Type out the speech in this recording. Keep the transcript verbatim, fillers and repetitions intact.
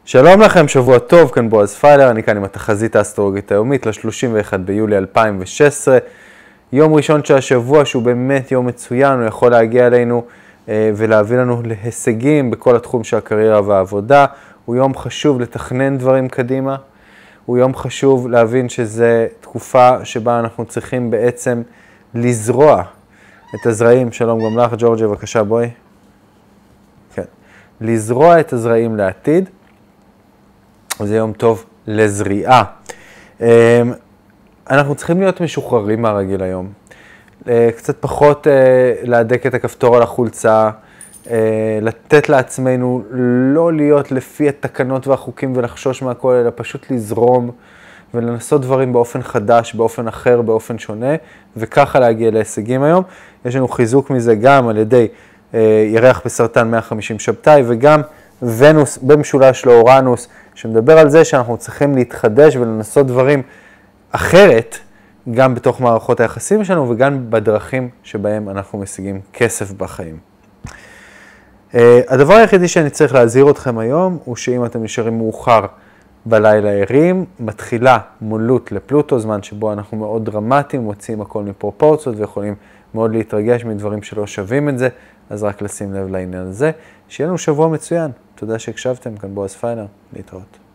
שלום לכם, שבוע טוב, כאן בועז פיילר, אני כאן עם התחזית האסטרולוגית היומית ל-שלושים ואחד ביולי אלפיים ושש עשרה. יום ראשון של השבוע שהוא באמת יום מצוין, הוא יכול להגיע אלינו אה, ולהביא לנו להישגים בכל התחום של הקריירה והעבודה. הוא יום חשוב לתכנן דברים קדימה, הוא יום חשוב להבין שזה תקופה שבה אנחנו צריכים בעצם לזרוע את הזרעים. שלום גם לך, ג'ורג'ה, בבקשה בואי. כן. לזרוע את הזרעים לעתיד. זה יום טוב לזריעה. אנחנו צריכים להיות משוחררים מהרגיל היום. קצת פחות להדק את הכפתור על החולצה, לתת לעצמנו לא להיות לפי התקנות והחוקים ולחשוש מהכל, אלא פשוט לזרום ולנסות דברים באופן חדש, באופן אחר, באופן שונה, וככה להגיע להישגים היום. יש לנו חיזוק מזה גם על ידי ירח בסרטן מאה וחמישים שבתאי, וגם ונוס במשולש לאורנוס, שמדבר על זה שאנחנו צריכים להתחדש ולנסות דברים אחרת, גם בתוך מערכות היחסים שלנו וגם בדרכים שבהם אנחנו משיגים כסף בחיים. הדבר היחידי שאני צריך להזהיר אתכם היום, הוא שאם אתם נשארים מאוחר בלילה ערים, מתחילה מולות לפלוטו, זמן שבו אנחנו מאוד דרמטיים, מוצאים הכל מפרופורציות ויכולים מאוד להתרגש מדברים שלא שווים את זה, אז רק לשים לב לעניין הזה. שיהיה לנו שבוע מצוין. תודה שהקשבתם, כאן בועז פיילר, להתראות.